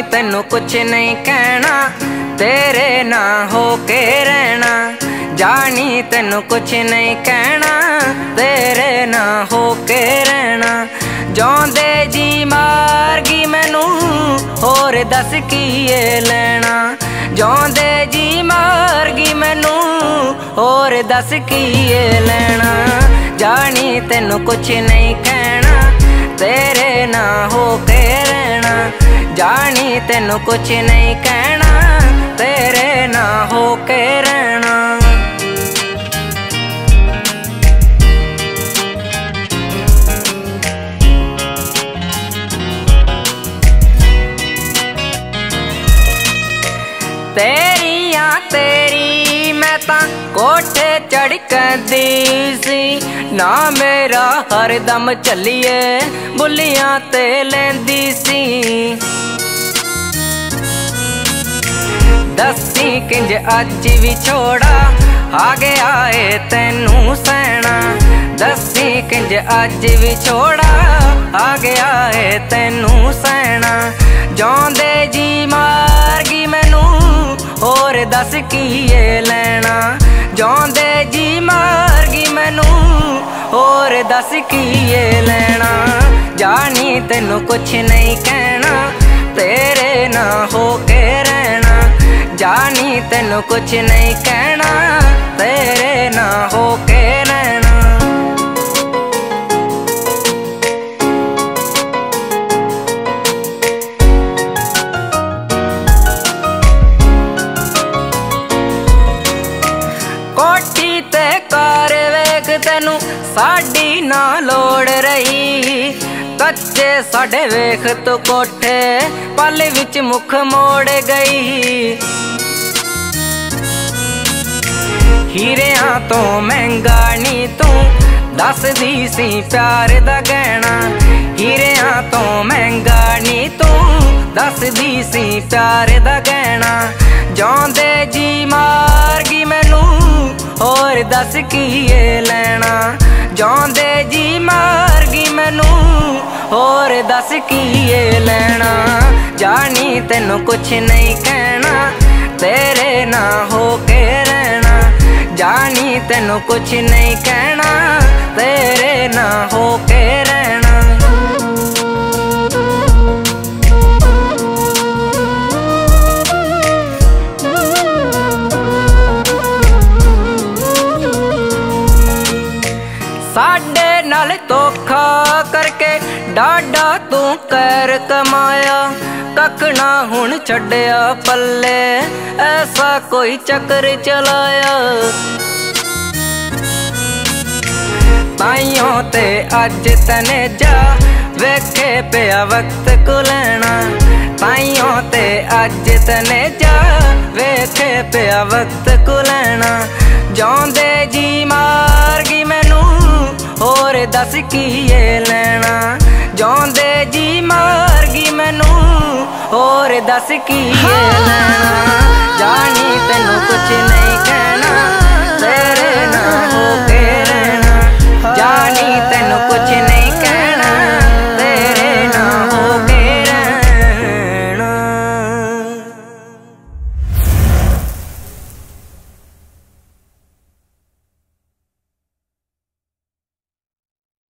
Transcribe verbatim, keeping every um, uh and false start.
जानी तैनू कुछ नहीं कहना, तेरे ना हो के रहना। जानी तैनू कुछ नहीं कहना, तेरे ना हो के रहना। जांदे जी मारगी मैनू होर दस कीए लेना। जांदे जी मारगी मैनू होर दस कीए लेना। जानी तैनू कुछ नहीं कहना, तेरे ना हो के रहना। जानी तैनू कुछ नहीं कहना, तेरे ना हो के रहना। तेरिया तेरी मैं ता कोठे चढ़ दी सी, ना मेरा हर दम चलिए बुलियां ते लेंदी सी। दसी किंज अज भी छोड़ा आ गया है तैनू सैना। दसी किंज अज भी छोड़ा आ गया है तैनू सैना। जांदे जी मारगी मैनू होर दस कीए लेना। जांदे जी मारगी मैनू होर दस कीए लेना। जानी तैनू कुछ नहीं कहना, तेरे ना हो के रहना। जानी तैनू कुछ नहीं कहना, तेरे ना हो के रहना। कोठी ते कार वेख तैनू साडी ना लोड़ रही। कच्चे साडे वेख तू कोठे पल विच मुख मोड़ गई। हीरियां तो महंगा नी तू दस दी सी प्यार दा गहना। हीरियां तो महंगा नी तू दस दी सी प्यार दा गहना। जांदे जी मारगी मैनू होर दस कीए लेना। जांदे जी मारगी मैनू होर दस कीए लेना। जानी तैनू कुछ नहीं कहना, तेरे ना हो के रहना। जानी तैनू कुछ नहीं कहना, तेरे ना हो के रहना। साडे नाल धोखा करके डाडा तू कर कमाया। कख ना हुण छड्डिया पल्ले, ऐसा कोई चक्कर चलाया। ताइयों ते अज तने जा वेखे पिया वक्त को लेना। ताइयों ते अज तने जा वेखे पिया वक्त को लेना। जांदे जी मारगी मैनू होर दस कीए लेना। जांदे जी मारगी मैनू होर दस कीए लेना। जानी तैनू कुछ